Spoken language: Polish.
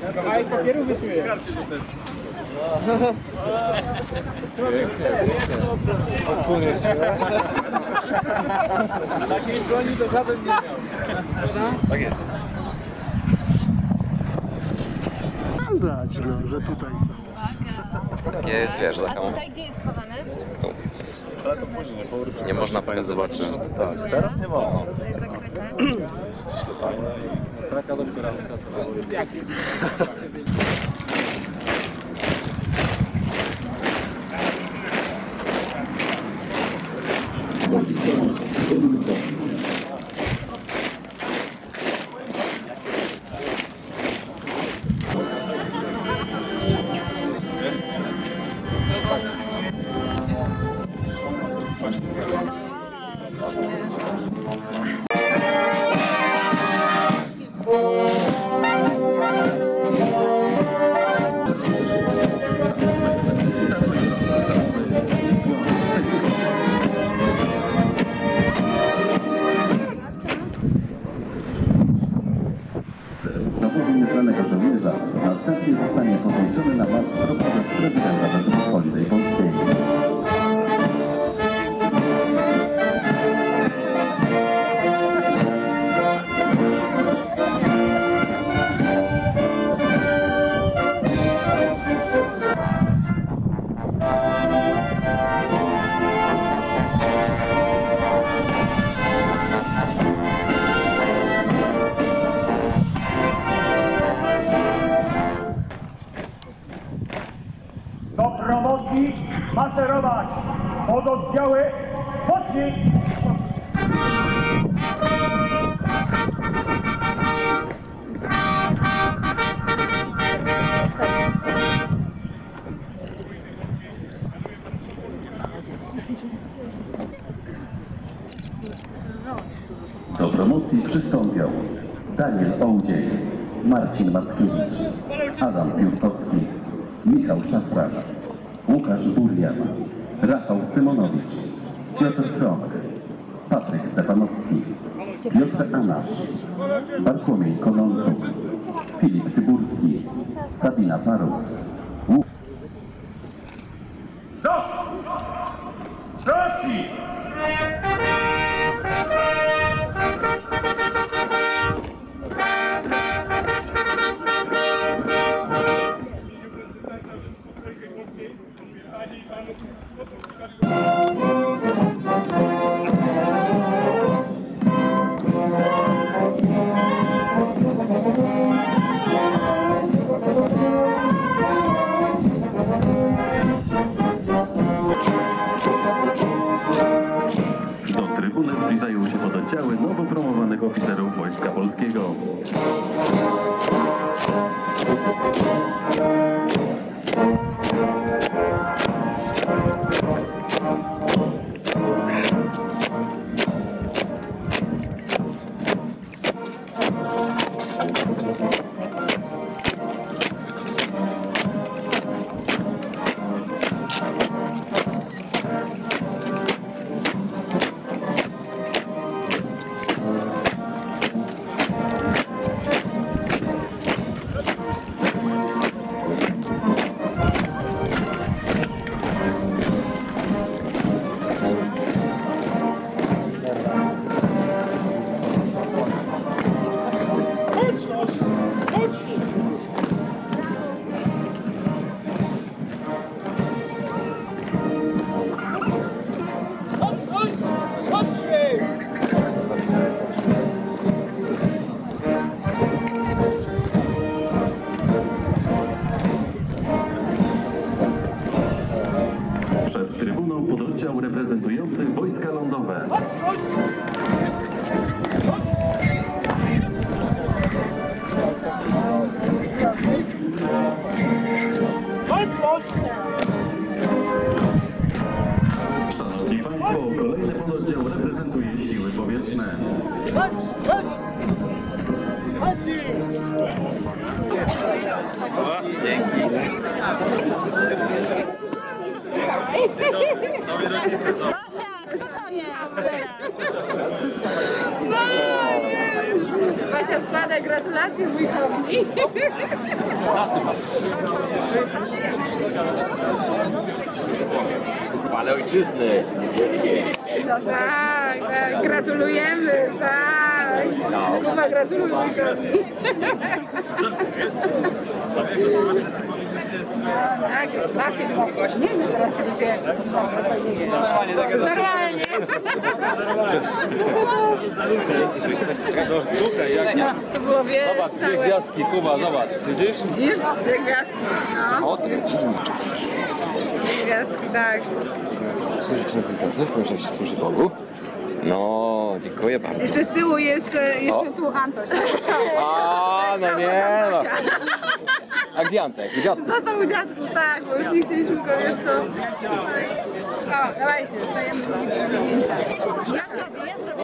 Kawałek papieru wysuje. Odsłoniesz się. Takiej broni to żaden nie miał. Tak jest. Pokazać, no, że tutaj są. Takie jest, wiesz, A tutaj gdzie jest schowane? Ale to później, po nie można pokazywać. Tak, teraz nie wolno. To jest zakryte. Ściśle tajne i taka dopiero. Nieznanego żołnierza następnie zostanie podniesiony na marsz prowadząc prezydenta Rzeczypospolitej Polskiej. Do promocji maszerować pod oddziały pocznik! Do promocji przystąpią Daniel Ołdziej, Marcin Mackiewicz, Adam Piórkowski, Michał Szafran, Łukasz Burjan, Rafał Symonowicz, Piotr Frąk, Patryk Stefanowski, Piotr Anasz, Bartłomiej Kononczuk, Filip Tyburski, Sabina Parus. Do promocji! Do trybuny zbliżają się pododdziały nowo promowanych oficerów Wojska Polskiego. Przed trybuną pododdział reprezentujący Wojska Lądowe. Szanowni Państwo, kolejny pododdział reprezentuje siły powietrzne. Dzięki. Basia składa gratulacje wujkowi. Ale ojczyzny niemieckiej. No tak, tak, gratulujemy, tak. Kuba, gratuluję. Tak, gratulacje. Nie wiem, teraz się dzieje. Normalnie Normalnie. Słuchaj, jak No, to było, wiesz, zobacz, dwie całe... gwiazdki, Kuba, zobacz. Widzisz? Widzisz? Dwie gwiazdki, no. Dwie gwiazdki, tak. Życzę sukcesów, proszę się służy Bogu. No, dziękuję bardzo. Jeszcze z tyłu jest, jeszcze tu Antoś. A, no nie no. A gdzie Antek? Gdzie Antek? Został u dziadków, tak, bo już nie chcieliśmy go, wiesz co. O, dawajcie, stajemy z nim do zdjęcia.